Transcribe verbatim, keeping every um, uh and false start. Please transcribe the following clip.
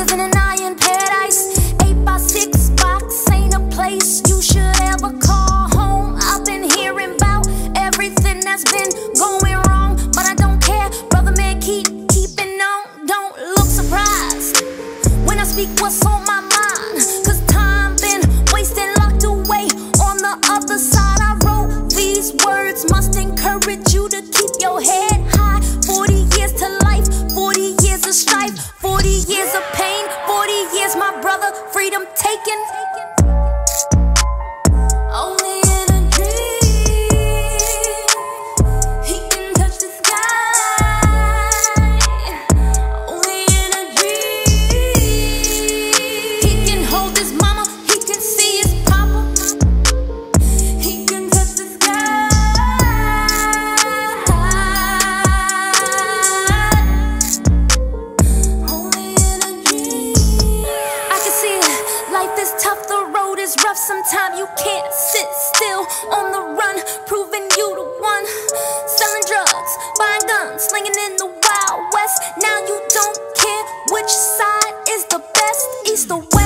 in an iron paradise. Eight by six box ain't a place you should ever call home. I've been hearing about everything that's been going wrong, but I don't care, brother man, keep keeping on. Don't look surprised when I speak what's on my mind, cause time been wasted, locked away on the other side. I wrote these words, must encourage you to keep your head high. Forty years to life, forty years of strife, forty years of pain, forty years, my brother, freedom taken. Only in a dream he can touch the sky. Only in a dream he can hold his mama, he can see his papa, he can touch the sky. Only in a dream. I can see it, life is tough, the road is rough. Sometimes you can't sit still on the run, proving you the one. Selling drugs, buying guns, slinging in the Wild West. Now you don't care which side is the best, east or west.